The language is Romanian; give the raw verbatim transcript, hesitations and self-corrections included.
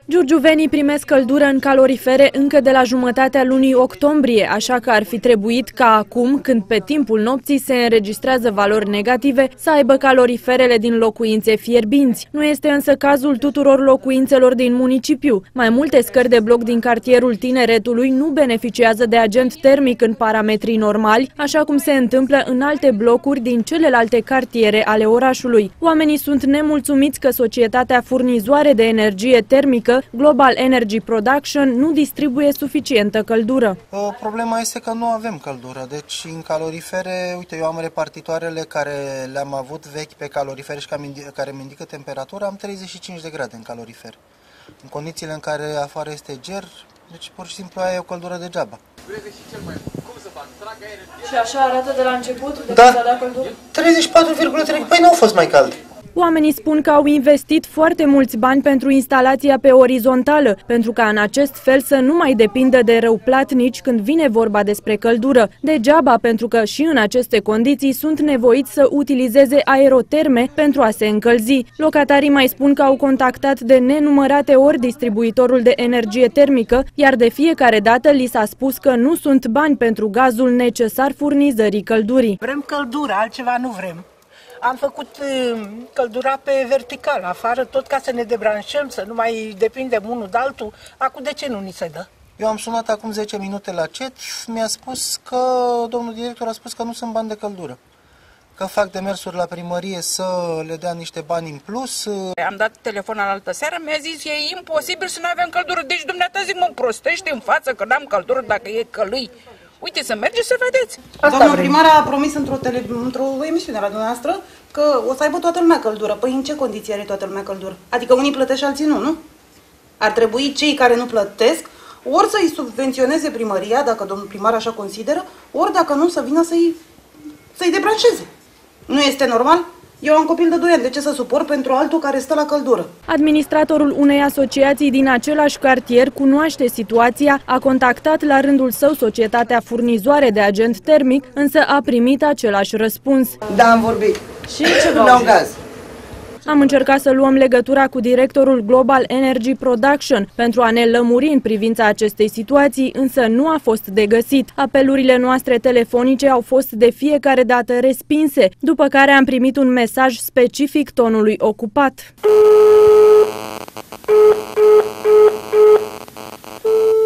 Giurgiuvenii primesc căldură în calorifere încă de la jumătatea lunii octombrie, așa că ar fi trebuit ca acum, când pe timpul nopții se înregistrează valori negative, să aibă caloriferele din locuințe fierbinți. Nu este însă cazul tuturor locuințelor din municipiu. Mai multe scări de bloc din cartierul Tineretului nu beneficiază de agent termic în parametrii normali, așa cum se întâmplă în alte blocuri din celelalte cartiere ale orașului. Oamenii sunt nemulțumiți că societatea furnizoare de energie termică, Global Energy Production, nu distribuie suficientă căldură. Problema este că nu avem căldură, deci în calorifere, uite, eu am repartitoarele care le-am avut vechi pe calorifere și care îmi indică temperatura, am treizeci și cinci de grade în calorifer. În condițiile în care afară este ger, deci pur și simplu aia e o căldură degeaba. Și așa arată de la început, de da, când s-a dat căldură? treizeci și patru virgulă trei, păi nu au fost mai cald. Oamenii spun că au investit foarte mulți bani pentru instalația pe orizontală, pentru ca în acest fel să nu mai depindă de răuplatnici când vine vorba despre căldură. Degeaba, pentru că și în aceste condiții sunt nevoiți să utilizeze aeroterme pentru a se încălzi. Locatarii mai spun că au contactat de nenumărate ori distribuitorul de energie termică, iar de fiecare dată li s-a spus că nu sunt bani pentru gazul necesar furnizării căldurii. Vrem căldură, altceva nu vrem. Am făcut căldura pe vertical, afară, tot ca să ne debranșăm, să nu mai depindem unul de altul. Acum de ce nu ni se dă? Eu am sunat acum zece minute la C E T, mi-a spus că, domnul director a spus că nu sunt bani de căldură. Că fac demersuri la primărie să le dea niște bani în plus. Am dat telefon la altă seară, mi-a zis, e imposibil să nu avem căldură. Deci dumneata zic, mă prostește în față că n-am căldură dacă e călui. Uite, să mergeți să vedeți. Doamna primar a promis într-o într emisiune la dumneavoastră că o să aibă toată lumea căldură. Păi în ce condiții are toată lumea căldură? Adică unii plătesc și alții nu, nu? Ar trebui cei care nu plătesc ori să-i subvenționeze primăria, dacă domnul primar așa consideră, ori dacă nu să vină să-i să-i debranșeze. Nu este normal? Eu am copil de doi ani, de ce să suport pentru altul care stă la căldură? Administratorul unei asociații din același cartier cunoaște situația, a contactat la rândul său societatea furnizoare de agent termic, însă a primit același răspuns. Da, am vorbit. Și ce nu au gaz. Am încercat să luăm legătura cu directorul Global Energy Production pentru a ne lămuri în privința acestei situații, însă nu a fost de găsit. Apelurile noastre telefonice au fost de fiecare dată respinse, după care am primit un mesaj specific tonului ocupat.